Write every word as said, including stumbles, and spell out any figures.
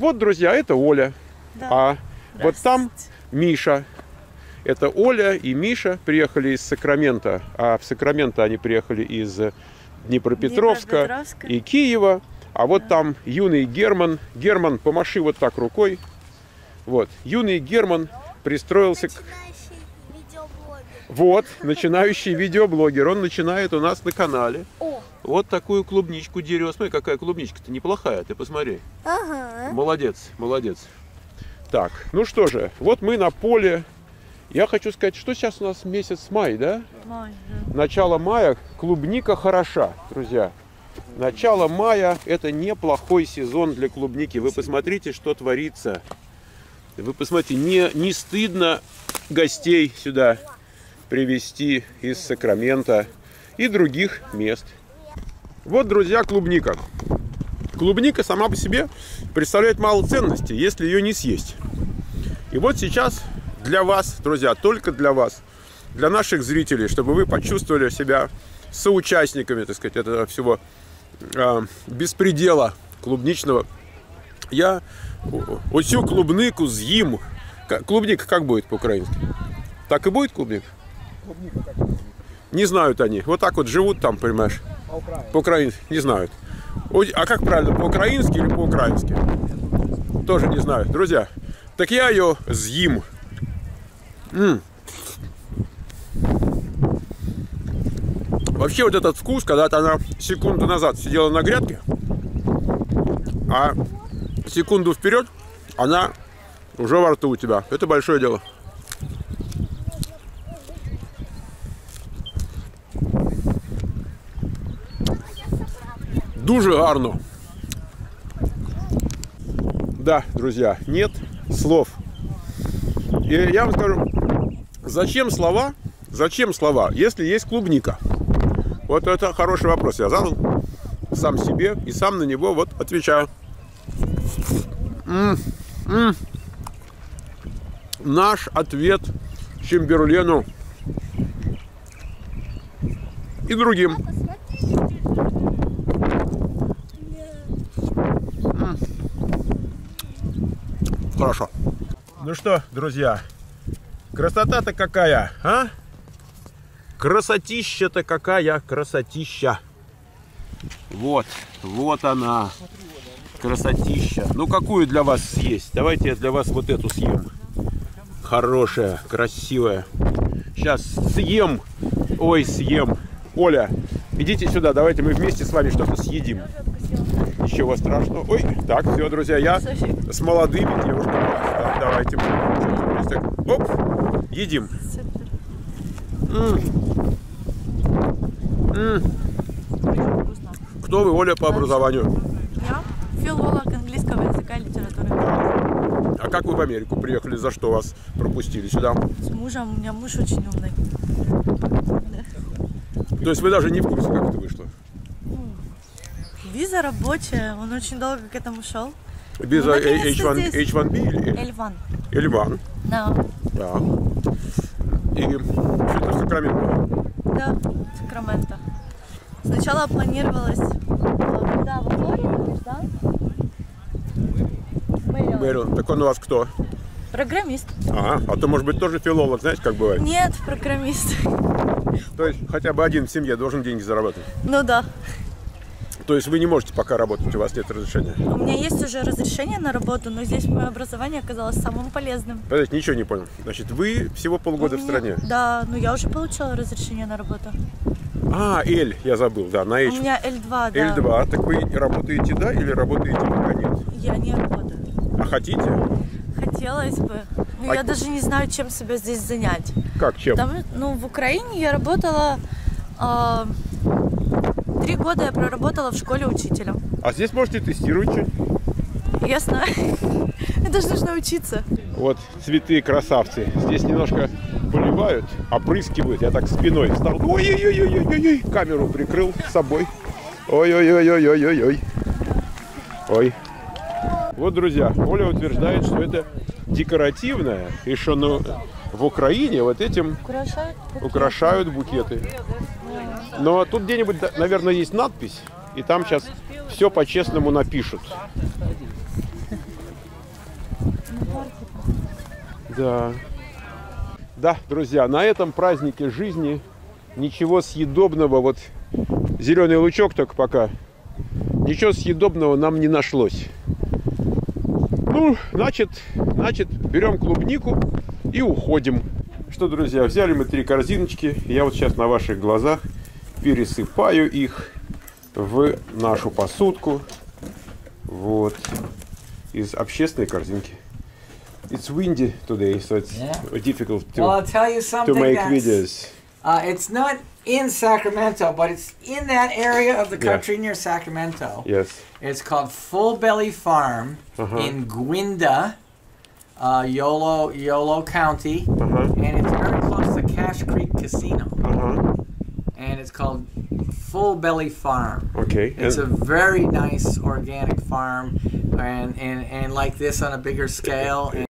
Вот, друзья, это Оля. Да. А вот там Миша. Это Оля и Миша приехали из Сакрамента. А в Сакраменто они приехали из Днепропетровска, Днепропетровска. и Киева. А вот да. там юный Герман. Герман, помаши вот так рукой. Вот, юный Герман пристроился к... Вот, начинающий видеоблогер. Он начинает у нас на канале. О. Вот такую клубничку дерет. Смотри, какая клубничка-то неплохая, ты посмотри. Ага. Молодец, молодец. Так, ну что же, вот мы на поле. Я хочу сказать, что сейчас у нас месяц май, да? Май, да. Начало мая, клубника хороша, друзья. Начало мая – это неплохой сезон для клубники. Вы посмотрите, что творится. Вы посмотрите, не, не стыдно гостей сюда привезти из Сакрамента и других мест. Вот, друзья, клубника. Клубника сама по себе представляет мало ценности, если ее не съесть. И вот сейчас для вас, друзья, только для вас, для наших зрителей, чтобы вы почувствовали себя соучастниками, так сказать, этого всего э, беспредела клубничного, я всю клубнику съем. Клубника как будет по-украински? Так и будет клубника? Клубника как будет? Не знают они. Вот так вот живут там, понимаешь? По-украински. Не знают. А как правильно? По-украински или по-украински? Тоже не знаю. Друзья, так я ее съем. М-м. Вообще вот этот вкус, когда-то она секунду назад сидела на грядке, а секунду вперед она уже во рту у тебя. Это большое дело. Дуже гарно. Да, друзья, нет слов. И я вам скажу, зачем слова, зачем слова, если есть клубника? Вот это хороший вопрос я задал сам себе и сам на него вот отвечаю. М-м-м. Наш ответ Чемберлену и другим. Хорошо. Ну что, друзья, красота-то какая, а? Красотища-то какая, красотища. Вот, вот она, красотища. Ну, какую для вас съесть? Давайте я для вас вот эту съем. Хорошая, красивая. Сейчас съем. Ой, съем. Оля, идите сюда, давайте мы вместе с вами что-то съедим. Ничего страшного. Ой, так, все, друзья, я с молодыми девушками. Так, давайте. Оп, едим. М-м. М-м. Кто вы, Оля, по образованию? Я филолог английского языка и литературы. А как вы в Америку приехали? За что вас пропустили сюда? С мужем. У меня муж очень умный. То есть вы даже не в курсе, как это вышло? Виза рабочая, он очень долго к этому шел. Виза эйч ван би или? эль ван. эль ван. Да. Да. И что-то в Сакраменто? Да, в Сакраменто. Сначала планировалось... Да, во Флориде, да? Мэриленд. Так он у вас кто? Программист. Ага, а то может быть тоже филолог, знаете, как бывает? Нет, программист. То есть хотя бы один в семье должен деньги зарабатывать? Ну да. То есть вы не можете пока работать, у вас нет разрешения? У меня есть уже разрешение на работу, но здесь мое образование оказалось самым полезным. Подождите, ничего не понял. Значит, вы всего полгода у в меня... стране? Да, но я уже получила разрешение на работу. А, L, я забыл, да, на H. У меня эль два, да. эль два, так вы работаете, да, или работаете пока нет? Я не работаю. А хотите? Хотелось бы. Но а... я даже не знаю, чем себя здесь занять. Как, чем? Там, ну, в Украине я работала... Э... Три года я проработала в школе учителем. А здесь можете тестировать что-нибудь? Ясно. Это же нужно учиться. Вот цветы красавцы. Здесь немножко поливают, опрыскивают. Я так спиной встал. Ой-ой-ой-ой-ой-ой. Камеру прикрыл с собой. Ой-ой-ой-ой-ой-ой. Ой. Вот, друзья, Оля утверждает, что это декоративное. И что ну, в Украине вот этим украшают букеты. Украшают букеты. Но тут где-нибудь, наверное, есть надпись, и там сейчас все по-честному напишут. Да. Да, друзья, на этом празднике жизни ничего съедобного, вот зеленый лучок только пока, ничего съедобного нам не нашлось. Ну, значит, значит, берем клубнику и уходим. Что, друзья, взяли мы три корзиночки. Я вот сейчас на ваших глазах пересыпаю их в нашу посудку. Вот. Из общественной корзинки. It's windy today, so it's Yeah. difficult to, Well, I'll tell you to something. make that's, videos. Uh, it's not in Sacramento, but it's in that area of the Yeah. country near Sacramento. Yes. It's called Full Belly Farm Uh-huh. in Gwinda, uh, Yolo, Yolo County, Uh-huh. and it's very close to Cache Creek Casino. Uh-huh. And it's called Full Belly Farm. Okay. It's a And, very nice organic farm, and, and, and like this on a bigger scale. And